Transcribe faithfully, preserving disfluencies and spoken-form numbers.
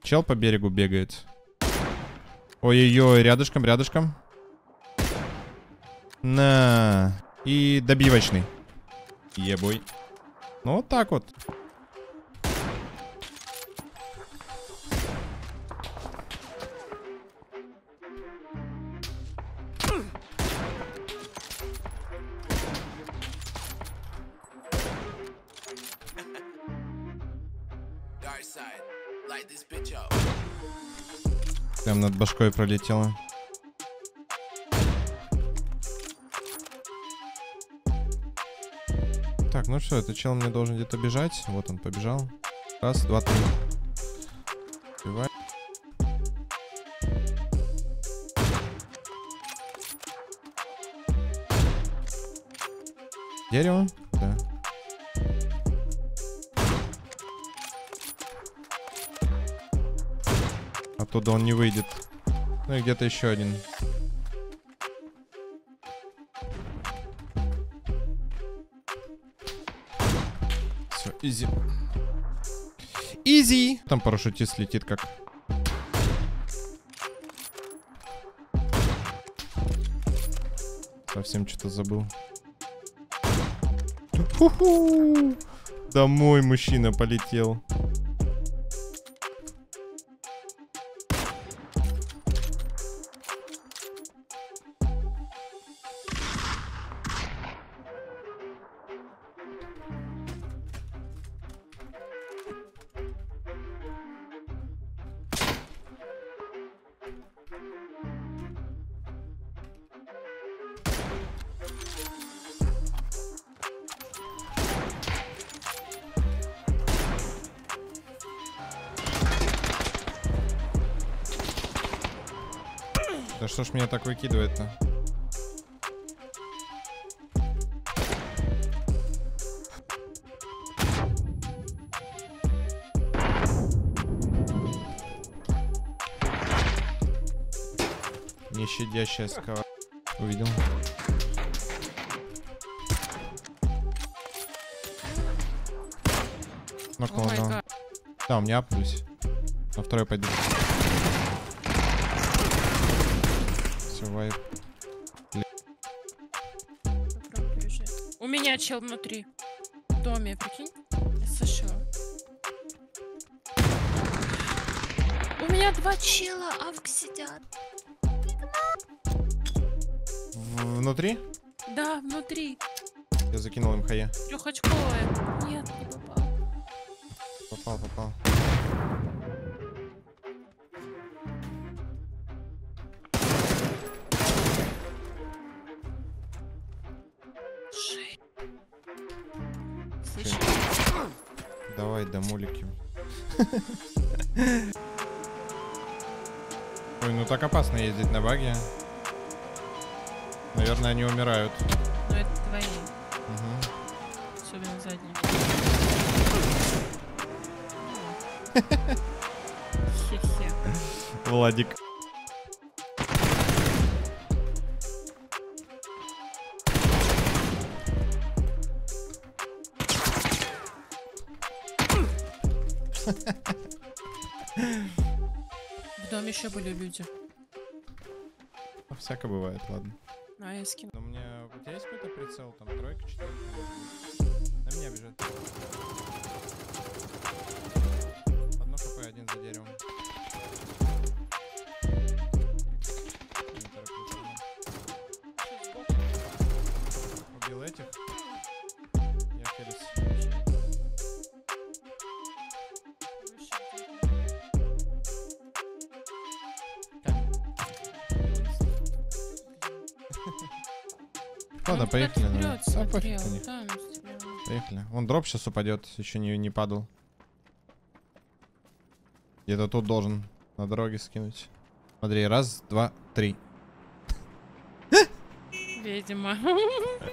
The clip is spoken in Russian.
Чел по берегу бегает. Ой-ой-ой, рядышком, рядышком. На. И добивочный. Ебой. Ну вот так вот. Прям над башкой пролетело. Так, ну что, этот чел мне должен где-то бежать. Вот он побежал. Раз, два, три. Убивай. Дерево? Да. Оттуда он не выйдет. Ну и где-то еще один. Все, изи. Изи! Там парашютист летит как. Совсем что-то забыл. Ху-ху! Домой мужчина полетел. Да что ж меня так выкидывает-то? Нещадящая скала. Увидел. Нокнул Oh одного. Да, у меня апнулись. На второй пойду. Все, вайп. У меня чел внутри. В доме, прикинь. СШ. У меня два чела, авк сидят. Внутри? Да, внутри. Я закинул им хае. Трехочковая. Нет, не попал. Попал, попал. Шесть. Слышишь? Давай, домолики. Ой, ну так опасно ездить на баге. Наверное, они умирают. Ну это твои. Угу. Особенно задние. Хе-хе. Владик. В доме еще были люди. Всяко бывает, ладно. А я скину. Но мне... У тебя есть какой-то прицел? Там тройка, четверка? На меня бежит. Одно хп, один за деревом. Убил этих. Я хилюсь. Ладно, поехали. Вперед, Да, смотрел, пофиг на них. там стрелял. Поехали. Вон дроп сейчас упадет, еще не, не падал. Где-то тут должен на дороге скинуть. Смотри, раз, два, три. Видимо.